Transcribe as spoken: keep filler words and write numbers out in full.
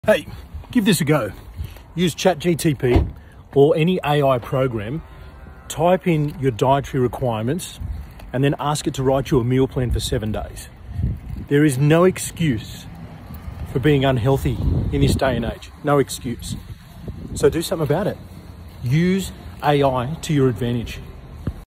Hey, give this a go. Use ChatGTP or any A I program, type in your dietary requirements, and then ask it to write you a meal plan for seven days. There is no excuse for being unhealthy in this day and age. No excuse. So do something about it. Use A I to your advantage.